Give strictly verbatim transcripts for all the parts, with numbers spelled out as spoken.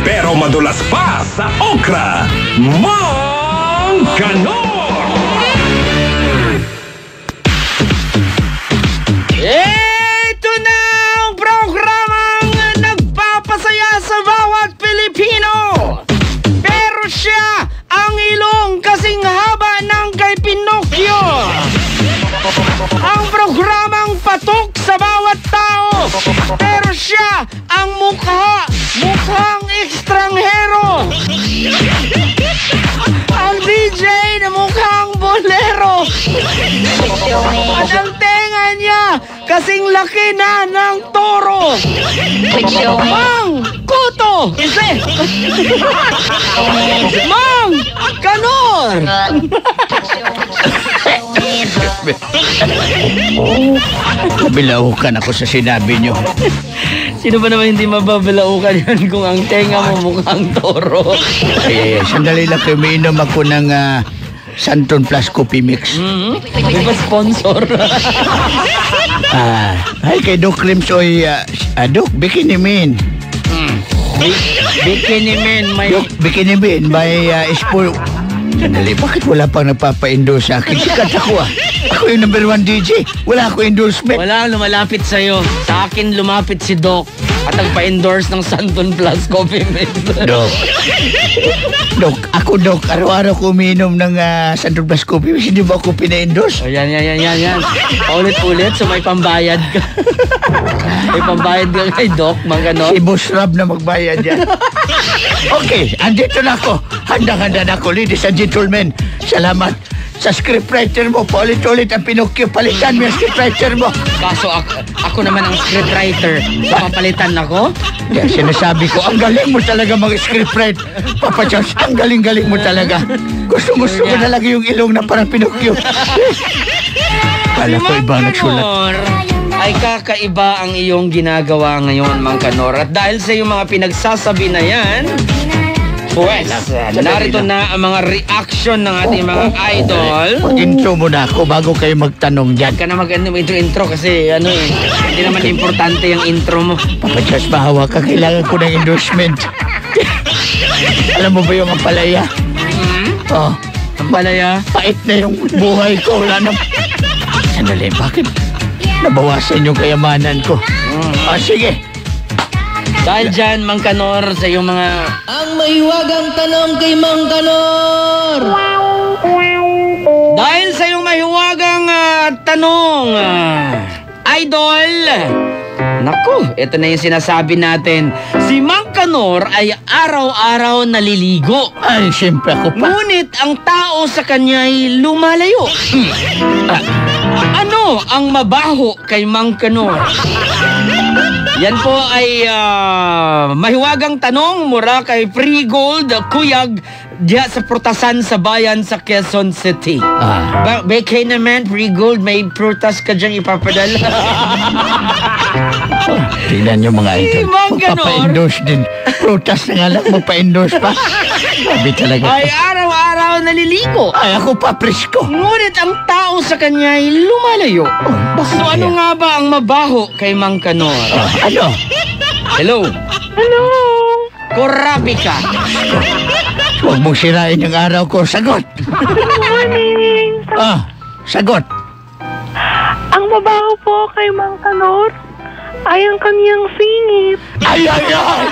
pero madulas pa sa okra. Mang Kanor! Ito na ang programang nagpapasaya sa bawat Pilipino. Pero siya ang ilong kasing haba ng kay Pinocchio. Ang programang patok sa bawat tao. Pero siya ang mukha, mukhang ekstranghero. Ang D J na mukhang bolero. At ang tenga niya kasing laki na ng toro. Mang Kuto! Ise! Mang Kanor! Bilaukan ako sa sinabi nyo. Sino ba naman hindi mababalaukan yan kung ang tenga mo mukhang toro? Ay, ay, sandali lang kayo. Umiinom ako ng uh, Santon Plus Coffee Mix. Mm-hmm. Di ba sponsor? Ah, ay, kay Doc Rimsoy, uh, uh, Doc, Bikini Man. Mm. Bikini Man, may... Doc, Bikini Man, may uh, spoil... Sandali, bakit wala pang nagpapa-endorse sa akin? Sikat ako ah. Ako yung number one D J. Wala ako endorsement. Wala lumalapit sa'yo. Sa akin lumapit si Doc at nagpa-endorse ng Santon Plus Coffee Mix. Doc. Doc, ako Doc, araw-araw ko umiinom ng uh, Santon Plus Coffee Mix. Hindi ba ako pina-endorse? Oh, yan, yan, yan, yan, yan. Paulit-ulit, so may pambayad ka. May pambayad ka kay Doc, mga no? Si Boss Rob na magbayad yan. Okay, andito na ako. Handang-handa na ako, ladies and gentlemen. Salamat. Sa scriptwriter mo, paulit-ulit ang Pinocchio. Palitan mo yung scriptwriter mo. Kaso ako, ako naman ang scriptwriter. Papalitan ako? Yeah, sinasabi ko, ang galing mo talaga mag-scriptwrite. Papa Charles, ang galing-galing mo talaga. Gusto-gusto ko talaga yung ilong na parang Pinocchio. Kala ko ibang nagsulat. Ay kakaiba ang iyong ginagawa ngayon, Mang Kanor. At dahil sa iyong mga pinagsasabi na yan, pues, narito na ang mga reaction ng ating mga idol. Mag-intro muna ako bago kayo magtanong dyan. Huwag ka na mag-intro-intro kasi ano eh, hindi naman importante yung intro mo. Papa Charles, bahawa ka. Kailangan ko ng endorsement. Alam mo ba yung ampalaya? Hmm? Oh, Ampalaya? pait na yung buhay ko. Wala na. Sandali, bakit nabawasan yung kayamanan ko? Ah, sige. Dahil dyan, Mang Kanor, sa iyong mga... Ang mahiwagang tanong kay Mang Kanor. Dahil sa iyong mahiwagang uh, tanong, uh, idol, naku, ito na yung sinasabi natin. Si Mang Kanor ay araw-araw naliligo. Ay, siyempre ako pa. Ngunit ang tao sa kanya ay lumalayo. Ah, ano ang mabaho kay Mang Kanor? Yan po ay uh, mahiwagang tanong mula kay Free Gold Kuyag diya sa Prutasan sa bayan sa Quezon City. Ah. Ba Bekay naman, Free Gold, may prutas ka dyan ipapadala. Tingnan nyo mga idol. Mang Kanor. Magpapa-endorse din. Prutas na nga lang, magpa-endorse pa. Sabi talaga. Ay araw-araw naliligo. Ay, ako pa, presko. Ngunit ang tao sa kanya ay lumalayo. Oh, So ano nga ba ang mabaho kay Mang Kanor? Oh, ano? Hello? Hello! Korabi ka. Huwag mong sirain yung araw ko. Sagot! Good morning! Ah, sagot. Ang mabaho po kay Mang Kanor ay ang kaniyang singit. Ay, ay, ay!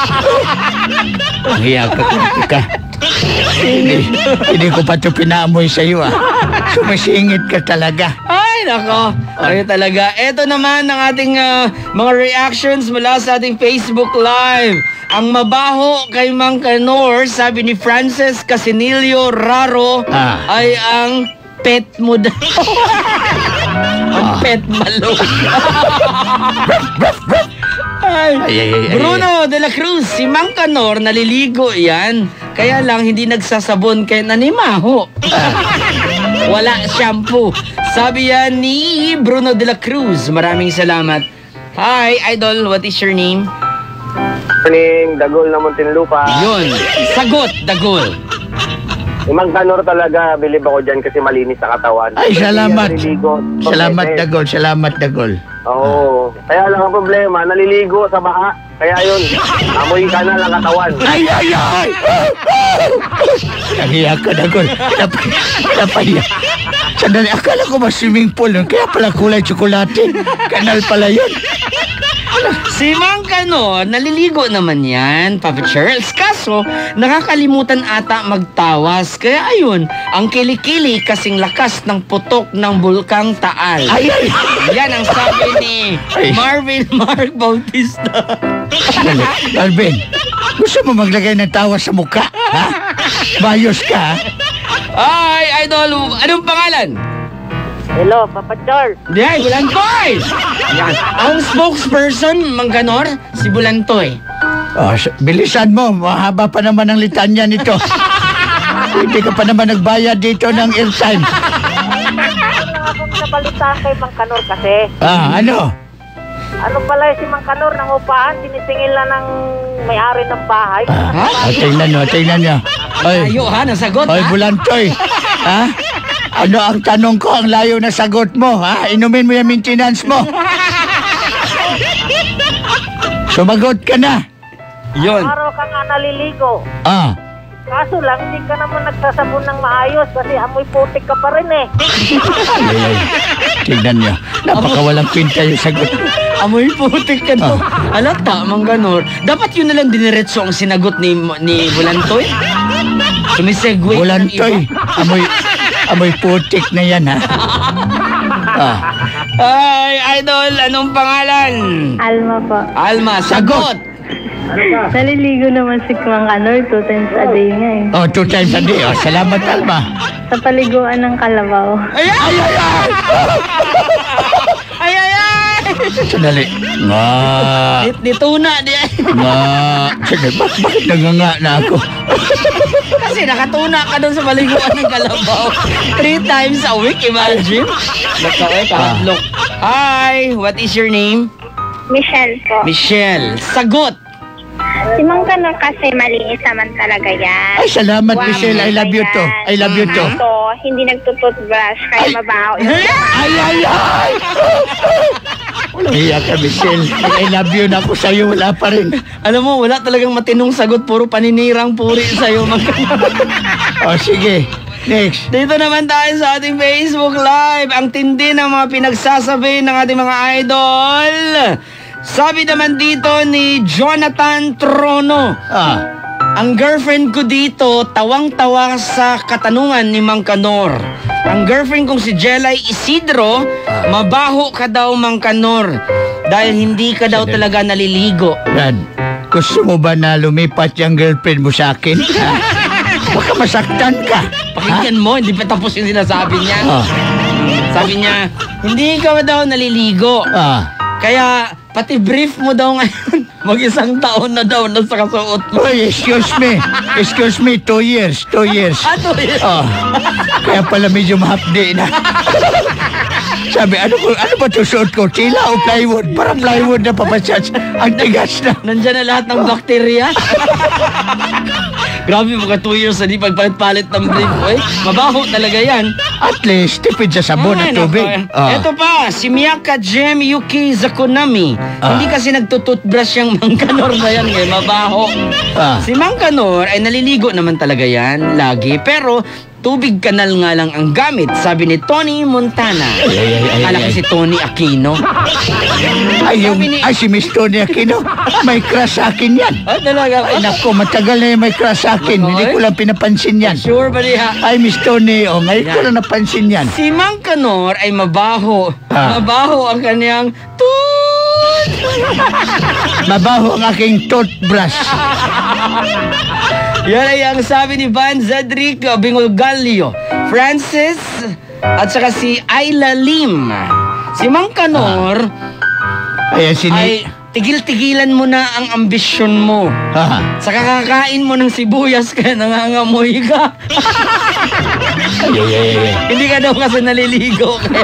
Ang hiya ka, ka. Hindi, hindi ko pa ito pinaamoy sa'yo, ah. Sumisingit ka talaga. Ay, nako. Kayo talaga. Ito naman ang ating uh, mga reactions mula sa ating Facebook Live. Ang mabaho kay Mang Kanor, sabi ni Frances Casinilio Raro, Ah. ay ang pet mo daw. Ang Ah. pet malog. Ay, Ay, ay, ay, ay, Bruno de la Cruz, si Mang Kanor naliligo yan. Kaya lang hindi nagsasabon kaya nanimaho. Wala shampoo. Sabi yan ni Bruno de la Cruz. Maraming salamat. Hi, Idol. What is your name? Morning, Dagol na Muntinlupa. Yun. Sagot, Dagol. Si Mang Kanor talaga, bilib ako dyan kasi malinis sa katawan. Ay, Kasi salamat. naliligo. Salamat, Okay, Dagol. Salamat, Dagol. Oo. Kaya lang ang problema, naliligo sa baha. Kaya yun, amoy kanal ang katawan. Ay, ay, ay! Nahiya ka na, Gol. Napay, napahiya. Sandali, akala ko mas swimming pool nun. Kaya pala kulay tsokolate. Kanal pala yun. Si Mang Kanor, naliligo naman yan, Papa Charles. Kaso, nakakalimutan ata magtawas. Kaya ayun, ang kilikili kasing lakas ng putok ng Bulkang Taal. Ay, ay! Yan ang sabi ni Ay. Marvin Mark Bautista. Sandali, Alvin, gusto mo maglagay ng tawa sa mukha? Ha? Bayos ka, ha? Ay, idol, anong pangalan? Hello, Papa Charles. Ay, Bulantoy! Yan. Ang spokesperson, Mang Kanor, si Bulantoy. Oh, s- bilisan mo. Mahaba pa naman ang litanya nito. Hindi ka pa naman nagbayad dito ng airtime. Ako nabalita kay Mang Kanor kasi. Ah, ano? Ano pala si Mang Kanor ng upahan, sinisingil na ng may-ari ng bahay. Ah, oh, tingnan nyo, tingnan nyo. Oy, Ayo ha, nasagot oy, ha? Bulantoy. Ha? Ano ang tanong ko? Ang layo na sagot mo, ha? Inumin mo yung maintenance mo. Sumagot ka na. Yun. Araw ka nga naliligo. Ah. Kaso lang, hindi ka naman nagsasabon ng maayos kasi amoy putik ka pa rin eh. Ay, ay. Tingnan nyo. Napakawalang pinta yung sagot. Amoy putik ka to. Alata, Mang Kanor. Dapat yun na lang diniretso ang sinagot ni ni Bulantoy. Sumisegue. Bulantoy. Amoy, amoy putik na yan, ha? Ah. Ay, idol, anong pangalan? Alma po. Alma, sagot. Naliligo naman si Mang Kanor two times a day nga eh. Oh, two times a day. Oh, salamat, Alma. Sa paliguan ng Kalabaw. Ay, ay, ay, ay! Ay, ay, ay! Sandali. Nga. Di- Dituna, di ay. Nga. Sandali, bak bakit nanganga na ako? Kasi nakatuna ka doon sa paliguan ng Kalabaw. Three times a week, imagine. Nakawe, kahaplo. Hi, what is your name? Michelle po. Michelle. Sagot. Si Mang Kanor kasi malinis naman talaga yan. Ay, salamat, Michelle. I love you to. I love you to. Ito, hindi nagtututbrush, kaya mabaho yun. Ay, ay, ay! Walang hiya ka, Michelle. I love you na ako sa'yo. Wala pa rin. Alam mo, wala talagang matinong sagot. Puro paninirang puri sa'yo, Mang Kanor. Oh, sige. Next. Dito naman tayo sa ating Facebook Live. Ang tindi ng mga pinagsasabi ng ating mga idol. Sabi naman dito ni Jonathan Trono. Ah. Ang girlfriend ko dito, tawang-tawa sa katanungan ni Mang Kanor. Ang girlfriend kong si Jelay Isidro, mabaho ka daw, Mang Kanor. Dahil hindi ka daw talaga naliligo. Brad, gusto mo ba na lumipat yung girlfriend mo sa akin? Ha? Baka masaktan ka. Pakinggan mo, hindi pa tapos yung sinasabi niya. Ah. Sabi niya, hindi ka daw naliligo. Ah. Kaya pati brief mo daw ngayon, mag-isang taon na daw na sa kasuot mo. Oy, excuse me. Excuse me, two years. Two years. Ano yun? Oh, kaya pala medyo mahapdi na. Sabi, ano ko, ano ba ito suot ko? Tila o plywood? Para plywood na papasyas. Ang tigas na. Nandyan na lahat ng bakterya. Grabe, mga two years na di pagpalit-palit ng brief. Oy, mabaho talaga yan. At least, tipid sa sabon at Ay, tubig. nako. Ah. Ito pa, si Miyaka Jem Yuki Zakonami. Ah. Hindi kasi nagtututbrush yung Mang Kanor na yan, eh, mabaho. Ah. Si Mang Kanor ay naliligo naman talaga yan, lagi. Pero tubig kanal nga lang ang gamit, sabi ni Tony Montana. Ay, ay, ay, ay, Akala ko ay. si Tony Aquino. Ay, yung, Sabi ni- ay, si Miss Tony Aquino, may crush sa akin yan. Ay, talaga. Ay, nako, matagal na yung may crush sa akin. Nako, Hindi eh. ko lang pinapansin yan. Sure ba niya? Ay, Miss Tony, oh, ngayon ko Yan. lang napansin yan. Si Mang Kanor ay mabaho. Ah. Mabaho ang kanyang tooth. Mabaho ang aking toothbrush. Yan ay ang sabi ni Van Zedric Bingolgalio, Francis, at saka si Ayla Lim. Si Mang Kanor Ayan, sini... ay tigil-tigilan mo na ang ambisyon mo. Ha? Sa kakakain mo ng sibuyas kaya nangangamoy ka. Ay, ay, ay, ay. Hindi ka daw kasi naliligo. Kaya...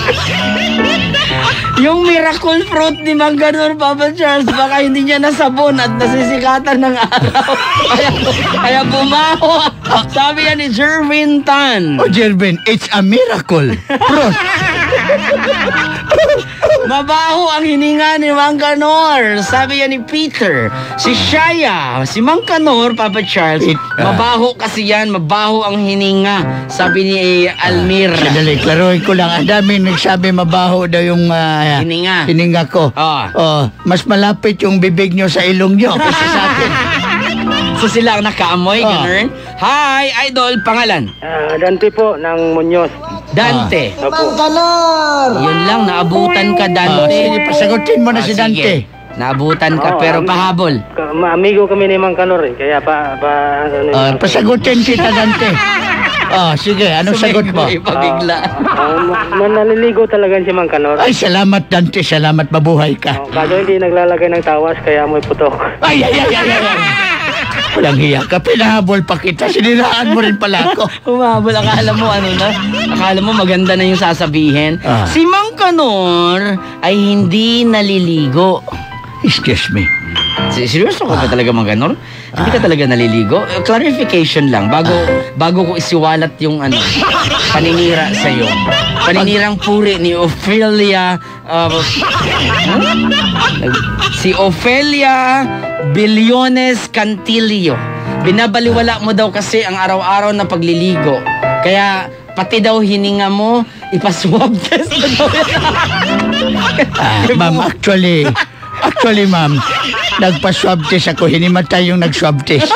Yung miracle fruit ni Mang Kanor, Papa Charles, baka hindi niya nasabon at nasisikatan ng araw. Kaya, kaya bumaho. Sabi yan ni Jervin Tan. Oh, Jervin, it's a miracle. Fruit. Mabaho ang hininga ni Mang Kanor. Sabi yan ni Peter. Si Shaya, si Mang Kanor, Papa Charles. It, ah. Mabaho kasi yan, mabaho ang hininga. Sabi ni Almira. Sandali, klaruhin ko lang. Ang dami nagsabi mabaho daw yung ah, Hininga. hininga ko. Ah. Oh, mas malapit yung bibig nyo sa ilong nyo kaysa sa akin. So sila ang nakaamoy, Ah. ganun. Hi, Idol, pangalan? Ah, Dante po ng Muñoz. Dante. Opo. Yun lang, naabutan ka, Ah, Dante. sige, pasagutin mo na Ah, si sige. Dante. Naabutan ka, Oo, pero am- pahabol. Ka- ma- Amigo kami ni Mang Kanor eh. Kaya pa... pa ano, Ah, pasagutin kita, Dante. Ah, sige, anong sagot mo? Sumay- Pabigla. Ah, ma- ma- naliligo talaga si Mang Kanor. Ay, salamat, Dante. Salamat, mabuhay ka. Oh, kaso hindi naglalagay ng tawas kaya amoy putok. Ay, ay, ay, ay, ay, ay. Walang hiya ka. Pinahabol pa kita. Siniraan mo rin pala ako. Humabol, akala mo ano na? Akala mo maganda na yung sasabihin. Ah. Si Mang Kanor ay hindi naliligo. Excuse me. Si- Seryoso ka ba talaga, Mang Kanor? Hindi ka talaga naliligo? Eh, Clarification lang, bago bago ko isiwalat yung ano, paninira sa'yo. Paninirang puri ni Ophelia... uh, huh? Si Ophelia Billones Cantillo. Binabaliwala mo daw kasi ang araw-araw na pagliligo. Kaya pati daw hininga mo, ipaswab test mo daw yan. Ah, ma'am, actually, actually, ma'am, nagpa-swab test ako. Hinimatay yung nag-swab test.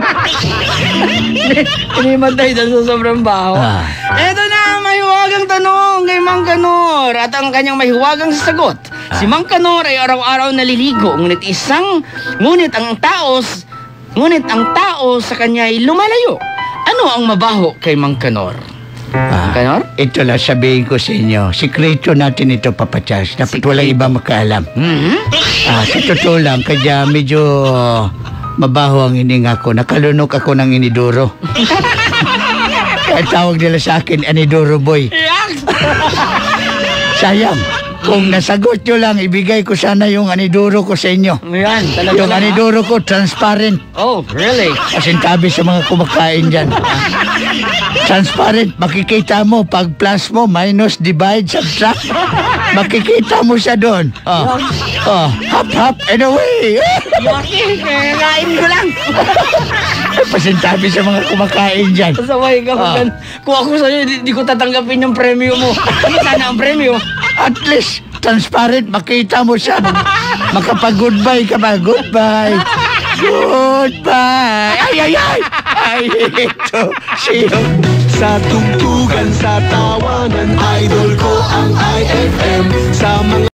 Inimatay dahil sa sobrang baho. Ah. Eto na, mahiwagang tanong kay Mang Kanor at ang kanyang mahiwagang sagot. Si Mang Kanor ay araw-araw naliligo, ngunit isang, ngunit ang tao, ngunit ang tao sa kanya ay lumalayo. Ano ang mabaho kay Mang Kanor? Ah, Kanor? ito lang sabihin ko sa inyo. Sikreto natin ito, Papa Charles. Dapat walang iba makaalam. Hmm? Ah, sa totoo lang, kaya medyo mabaho ang hininga ko. Nakalunok ako ng inidoro. Kaya tawag nila sa akin, Anidoro Boy. Sayang. Kung nasagot nyo lang, ibigay ko sana yung anidoro ko sa inyo. Yan, talaga Yung lang, anidoro ko, transparent. ah. Oh, really? Kasintabi sa mga kumakain dyan. Transparent. Makikita mo, pag plus mo, minus, divide, subtract. Makikita mo siya doon. Oh, oh, hop, hop, and away. Yoki, kakain ko lang. Pasintabi sa mga kumakain dyan. Pasaway ka. Ah. Kung, kung ako sa'yo, di, di ko tatanggapin yung premyo mo. Ano sana ang premyo? At least, transparent, makita mo siya. Makapag-goodbye ka ba? Goodbye. Goodbye. Ay, ay, ay. Ay, ito. Siyo. Sa tugtugan, sa tawanan, idol ko ang I F M. Sa mga